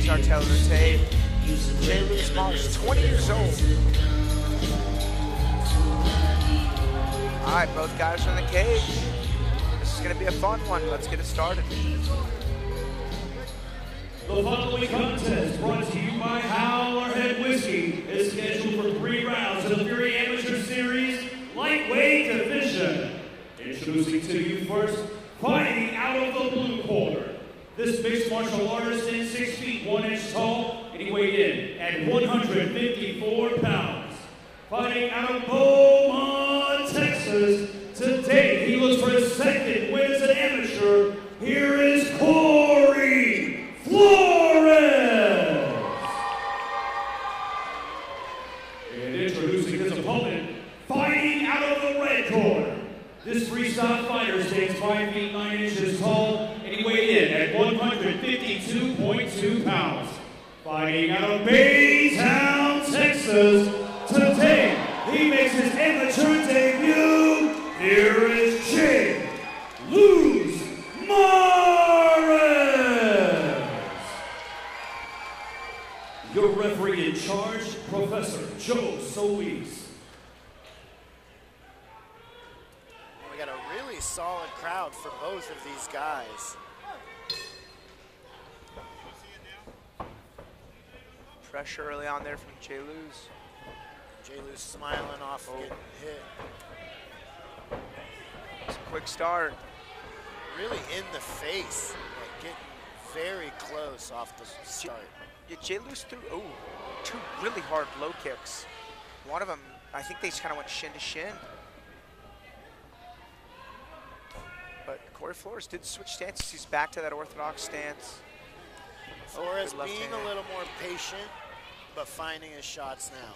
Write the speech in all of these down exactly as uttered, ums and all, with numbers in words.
start telling the tape. Jay Lewis is twenty years old. All right, both guys are in the cage. This is going to be a fun one. Let's get it started. The following contest, brought to you by Howlerhead Whiskey, is scheduled for three rounds of the Fury Amateur Series Lightweight Division. Introducing to you first, fighting out of the blue corner. This mixed martial artist is six feet one inch tall, and he weighed in at one hundred fifty-four pounds. Fighting out of Beaumont, Texas, today he looks for his second win as an amateur. Here is Corey Flores. And introducing his opponent, fighting out of the red corner. This freestyle fighter stands five feet nine inches tall, and he weighed in at one hundred fifty-two point two pounds. Fighting out of Baytown, Texas, today he makes his amateur debut. Here is Jay Luz Mares. Your referee in charge, Professor Joe Solis. We got a really solid crowd for both of these guys. Pressure early on there from Jay Luz. Jay Luz smiling off oh. getting hit. It's a quick start. Really in the face, like getting very close off the start. Yeah, Jay Luz threw oh, two really hard low kicks. One of them, I think they just kind of went shin to shin. But Corey Flores did switch stances. He's back to that orthodox stance. Flores oh, being a little more patient, but finding his shots now.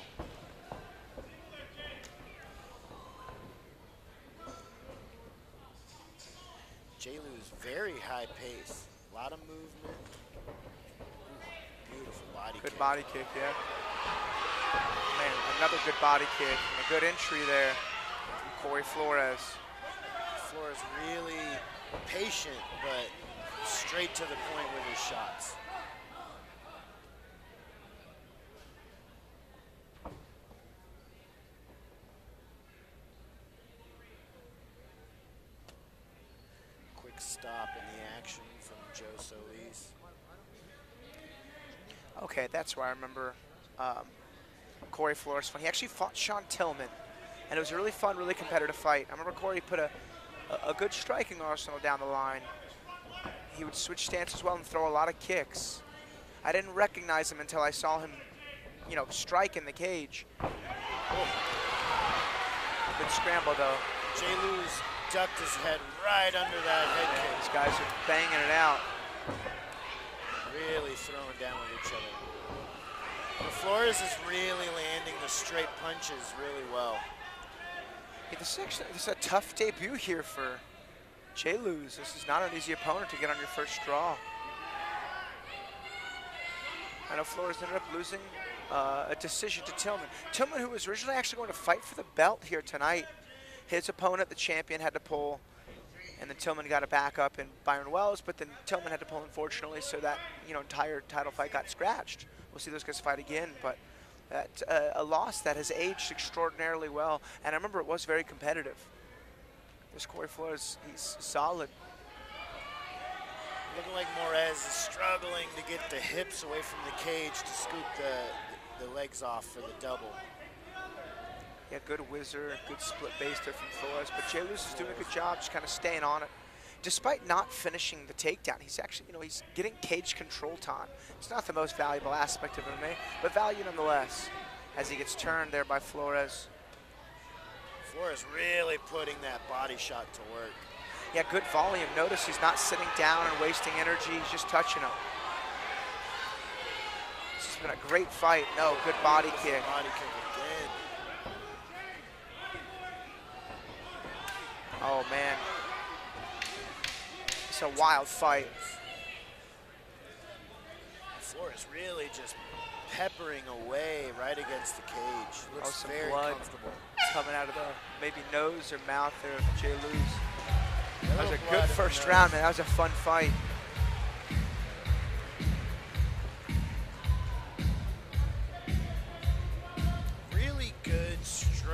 Jay Luz, very high pace, a lot of movement. Ooh, beautiful body good kick. body kick, yeah. Man, another good body kick and a good entry there from Corey Flores. Flores really patient, but straight to the point with his shots. Quick stop in the action from Joe Solis. Okay, that's where I remember um, Corey Flores when he actually fought Sean Tillman, and it was a really fun, really competitive fight. I remember Corey put a, a, a good striking arsenal down the line. He would switch stance as well and throw a lot of kicks. I didn't recognize him until I saw him, you know, strike in the cage. Oh. Good scramble though. Jay Luz ducked his head right under that head yeah, kick. These guys are banging it out. Really throwing down with each other. But Flores is really landing the straight punches really well. Yeah, this, is actually, this is a tough debut here for Jay Luz. This is not an easy opponent to get on your first draw. I know Flores ended up losing uh, a decision to Tillman. Tillman, who was originally actually going to fight for the belt here tonight, his opponent, the champion, had to pull, and then Tillman got a backup in Byron Wells, but then Tillman had to pull, unfortunately, so that you know entire title fight got scratched. We'll see those guys fight again, but that's uh, a loss that has aged extraordinarily well, and I remember it was very competitive. This Corey Flores, he's solid. Looking like Mares is struggling to get the hips away from the cage to scoop the, the legs off for the double. Yeah, good whizzer, good split base there from Flores, but Jay Luz is doing a good job just kind of staying on it. Despite not finishing the takedown, he's actually, you know, he's getting cage control time. It's not the most valuable aspect of M M A, but value nonetheless, as he gets turned there by Flores. Flores really putting that body shot to work. Yeah, good volume. Notice he's not sitting down and wasting energy. He's just touching him. This has been a great fight. No, good body kick. Body kick again. Oh, man. It's a wild fight. Flores really just peppering away right against the cage. Looks oh, some very blood comfortable. Coming out of the maybe nose or mouth there of Jay Luz. That was a good first round, man. That was a fun fight.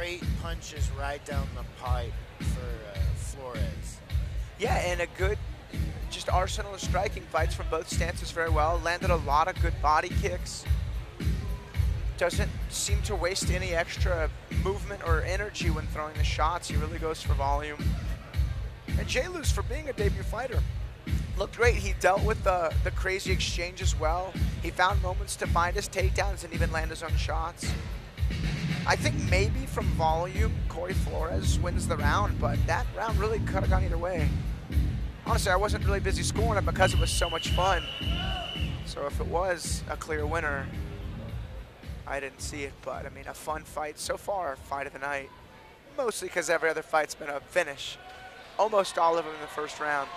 straight punches right down the pipe for uh, Flores. Yeah, and a good, just arsenal of striking, fights from both stances very well. Landed a lot of good body kicks. Doesn't seem to waste any extra movement or energy when throwing the shots. He really goes for volume. And J-Luz, for being a debut fighter, looked great. He dealt with the, the crazy exchange as well. He found moments to find his takedowns and even land his own shots. I think maybe from volume, Corey Flores wins the round, but that round really could have gone either way. Honestly, I wasn't really busy scoring it because it was so much fun. So if it was a clear winner, I didn't see it, but I mean, a fun fight so far, fight of the night. Mostly because every other fight's been a finish. Almost all of them in the first round.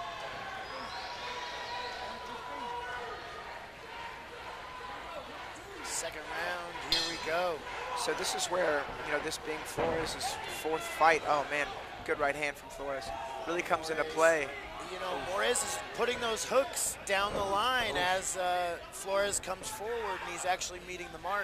Second round, here we go. So this is where, you know, this being Flores' fourth fight, oh man, good right hand from Flores. Really comes into play. You know, Morez is putting those hooks down the line as uh, Flores comes forward, and he's actually meeting the mark.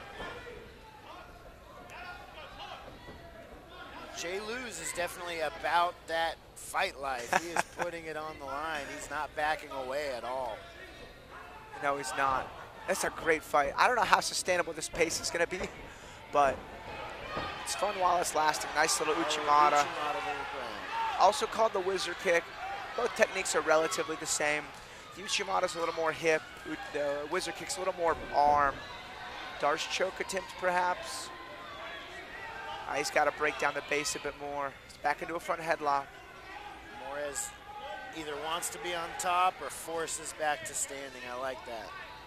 J-Luz is definitely about that fight life. He is putting it on the line. He's not backing away at all. No, he's not. That's a great fight. I don't know how sustainable this pace is going to be, but it's fun while it's lasting. Nice little Uchimata. Uchimata Also called the whizzer kick. Both techniques are relatively the same. The Uchimata's a little more hip. The whizzer kick's a little more arm. Darce choke attempt, perhaps. Uh, he's got to break down the base a bit more. He's back into a front headlock. Morez either wants to be on top or forces back to standing. I like that.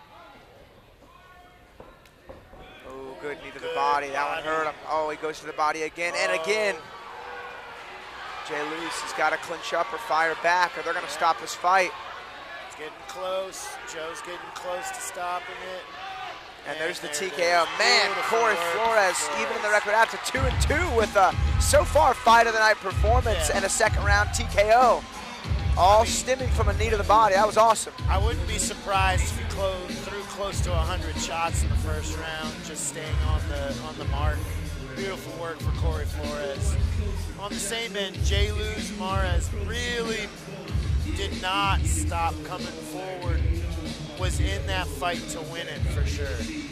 Oh, good knee to the body. That one hurt him. Oh, he goes to the body again and Oh. again. J-Luz has got to clinch up or fire back, or they're going to stop this fight. It's getting close. Joe's getting close to stopping it. And, and there's the there T K O. Man, Corey Flores, Flores, even in the record out to two and two with a so far fight of the night performance yeah. and a second round T K O. All I mean, stemming from a knee to the body. That was awesome. I wouldn't be surprised if he close, threw close to one hundred shots in the first round, just staying on the on the mark. Beautiful work for Corey Flores. On the same end, J-Luz Mares really did not stop coming forward. Was in that fight to win it for sure.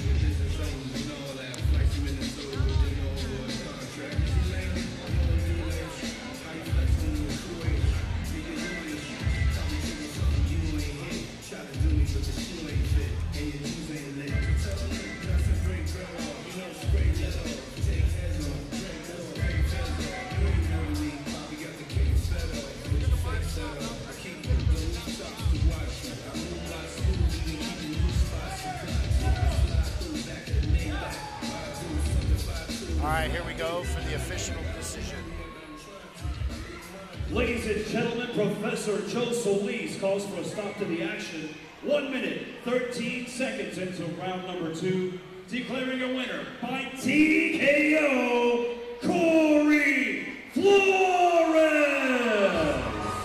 All right, here we go for the official decision. Ladies and gentlemen, Professor Joe Solis calls for a stop to the action. One minute, thirteen seconds into round number two, declaring a winner by T K O, Corey Flores.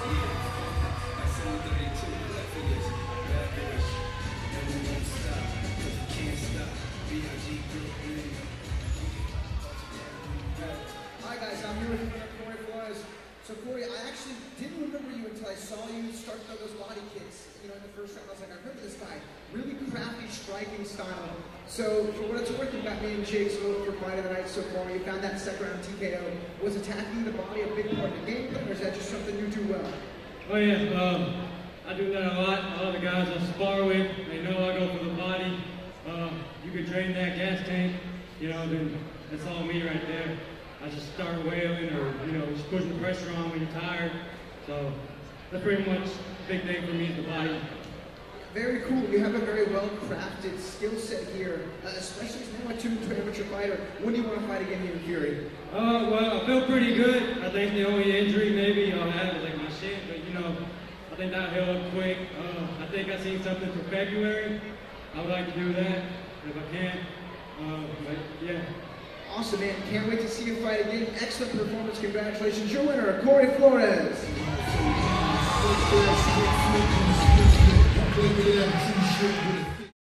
So Corey, I actually didn't remember you until I saw you start to throw those body kicks, you know, in the first round. I was like, I remember this guy, really crafty striking style. So for what it's worth, you got me and Jake's vote for fight of the night so far. You found that second round T K O. Was attacking the body a big part of the game plan, or is that just something you do well? Oh yeah, um, I do that a lot. A lot of the guys I spar with, they know I go for the body. Um, you can drain that gas tank, you know, then that's all me right there. I just start wailing or, you know, just pushing the pressure on when you're tired. So that's pretty much the big thing for me is the body. Very cool. You have a very well-crafted skill set here, uh, especially as now a two to amateur fighter. When do you want to fight again here in Fury? Uh, well, I feel pretty good. I think the only injury maybe I'll have is like my shin, but you know, I think that'll heal up quick. Uh, I think I seen something for February. I would like to do that if I can. Uh, but yeah. Awesome, man. Can't wait to see you fight again. Excellent performance. Congratulations. Your winner, Corey Flores. T-shirt with